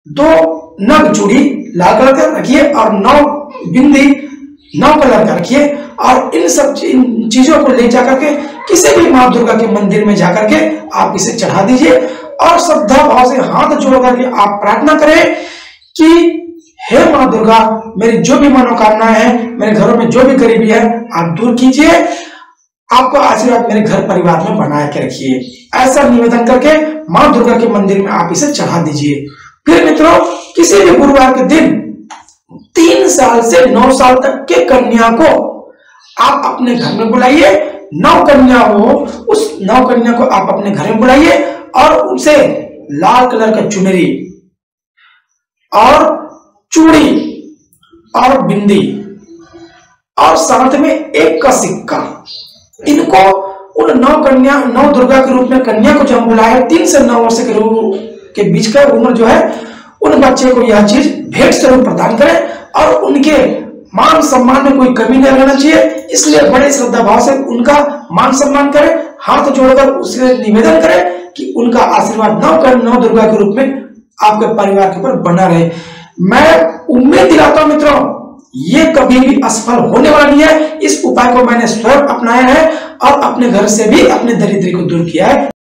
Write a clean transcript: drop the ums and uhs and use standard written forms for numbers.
2 नग चूड़ी लाल कलर का रखिए और 9 बिंदी 9 कलर का रखिए और इन सब चीजों को ले जाकर के किसी भी माँ दुर्गा के मंदिर में जाकर के आप इसे चढ़ा दीजिए और श्रद्धा भाव से हाथ जोड़ करके आप प्रार्थना करें कि हे माँ दुर्गा, मेरी जो भी मनोकामनाएं हैं, मेरे घरों में जो भी गरीबी है, आप दूर कीजिए, आपको आशीर्वाद मेरे घर परिवार में बनाए के रखिए। ऐसा निवेदन करके माँ दुर्गा के मंदिर में आप इसे चढ़ा दीजिए। फिर मित्रों, किसी भी गुरुवार के दिन 3 साल से 9 साल तक के कन्या को आप अपने घर में बुलाइए। 9 कन्या हो, उस 9 कन्या को आप अपने घर में बुलाइए और उनसे लाल कलर का चुनरी और चूड़ी और बिंदी और साथ में 1 का सिक्का, इनको उन 9 दुर्गा के रूप में कन्या को जब बुलाए 3 से 9 वर्ष के बीच का उम्र जो है, उन बच्चे को यह चीज भेंट स्वरूप प्रदान करें और उनके मान सम्मान में कोई कमी नहीं रहना चाहिए। इसलिए बड़े श्रद्धा भाव से उनका मान सम्मान करें, हाथ जोड़कर उससे निवेदन करें कि उनका आशीर्वाद 9 दुर्गा के रूप में आपके परिवार के ऊपर बना रहे। मैं उम्मीद दिलाता हूं मित्रों, ये कभी भी असफल होने वाला नहीं है। इस उपाय को मैंने स्वयं अपनाया है और अपने घर से भी अपने दरिद्री को दूर किया है।